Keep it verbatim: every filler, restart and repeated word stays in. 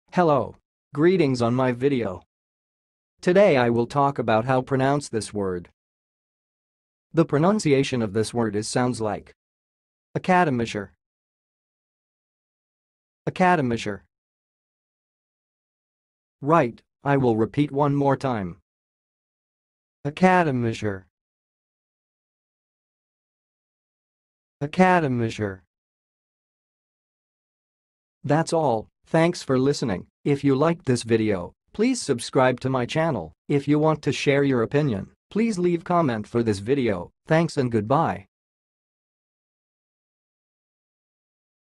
Hello. Greetings on my video. Today I will talk about how pronounce this word. The pronunciation of this word is sounds like AKADEMISCHER, AKADEMISCHER. Right, I will repeat one more time. AKADEMISCHER, AKADEMISCHER. That's all. Thanks for listening. If you liked this video, please subscribe to my channel. If you want to share your opinion, please leave comment for this video. Thanks and goodbye.